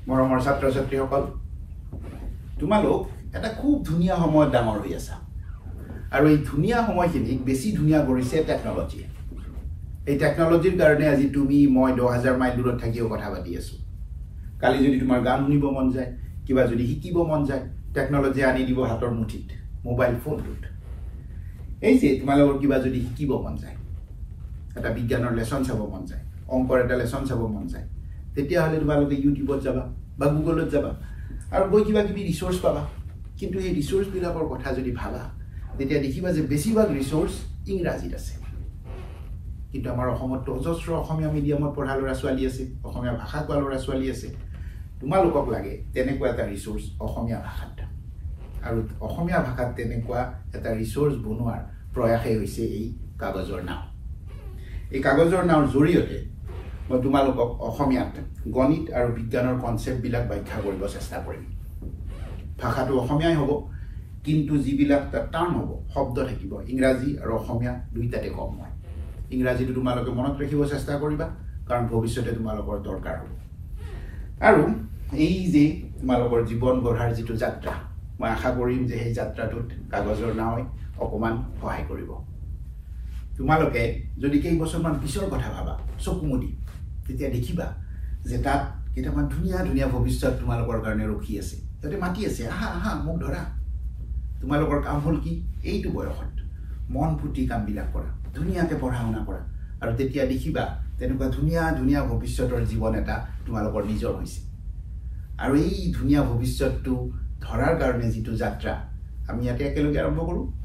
মৰমৰ ছাত্ৰ ছাত্ৰীসকল, তোমালোক এটা খুব ধুনীয়া সময়ত ডাঙৰ হৈ আছা আৰু এই ধুনীয়া সময়খিনিক বেছি ধুনীয়া কৰিছে টেকন'লজিয়ে। এই টেকন'লজিৰ কাৰণে আজি তুমি মই 10,000 মাইল দূৰত থাকিও কথা পাতি আছোঁ। কালি যদি তোমাৰ গান শুনিব মন যায়, কিবা যদি শিকিব মন যায়, টেকন'লজিয়ে আনি দিব হাতৰ মুঠিত, মোবাইল ফোনটোত। এই যে তোমালোকৰ কিবা যদি শিকিব মন যায়, এটা বিজ্ঞানৰ লেচন চাব মন যায়, অংকৰ এটা লেচন চাব মন যায়, তেতিয়াহ'লে তোমালোকে ইউটিউবত যাবা বা গুগলত যাবা আৰু গৈ কিবা কিবি ৰিচোৰ্চ পাবা। কিন্তু এই ৰিচোৰ্চবিলাকৰ কথা যদি ভাবা, তেতিয়া দেখিবা যে বেছিভাগ ৰিচোৰ্চ ইংৰাজীত আছে। কিন্তু আমাৰ অসমততো অজস্ৰ অসমীয়া মিডিয়ামত পঢ়া ল'ৰা ছোৱালী আছে, অসমীয়া ভাষা কোৱা ল'ৰা ছোৱালী আছে। তোমালোকক লাগে তেনেকুৱা এটা ৰিচোৰ্চ অসমীয়া ভাষাত, আৰু অসমীয়া ভাষাত তেনেকুৱা এটা ৰিচোৰ্চ বনোৱাৰ প্ৰয়াসেই হৈছে এই কাগজৰ নাও। এই কাগজৰ নাওৰ জৰিয়তে মই তোমালোকক অসমীয়াত গণিত আৰু বিজ্ঞানৰ কনচেপ্টবিলাক ব্যাখ্যা কৰিব চেষ্টা কৰিম। ভাষাটো অসমীয়াই হ'ব, কিন্তু যিবিলাক তাত টাৰ্ম হ'ব, শব্দ থাকিব, ইংৰাজী আৰু অসমীয়া দুইটাতে কম হয়। ইংৰাজীটো তোমালোকে মনত ৰাখিব চেষ্টা কৰিবা, কাৰণ ভৱিষ্যতে তোমালোকৰ দৰকাৰ হ'ব। আৰু এই যে তোমালোকৰ জীৱন গঢ়াৰ যিটো যাত্ৰা, মই আশা কৰিম যে সেই যাত্ৰাটোত কাগজৰ নাওয়ে অকণমান সহায় কৰিব। তোমালোকে যদি কেইবছৰমান পিছৰ কথা ভাবা চকু মুদি, তেতিয়া দেখিবা যে তাত কেইটামান ধুনীয়া ধুনীয়া ভৱিষ্যত তোমালোকৰ কাৰণে ৰখি আছে। সিহঁতে মাতি আছে, আহা আহা মোক ধৰা। তোমালোকৰ কাম হ'ল কি, এইটো বয়সত মন পুতি কামবিলাক কৰা, ধুনীয়াকৈ পঢ়া শুনা কৰা, আৰু তেতিয়া দেখিবা তেনেকুৱা ধুনীয়া ধুনীয়া ভৱিষ্যতৰ জীৱন এটা তোমালোকৰ নিজৰ হৈছে। আৰু এই ধুনীয়া ভৱিষ্যতটো ধৰাৰ কাৰণে যিটো যাত্ৰা, আমি ইয়াতে একেলগে আৰম্ভ কৰোঁ।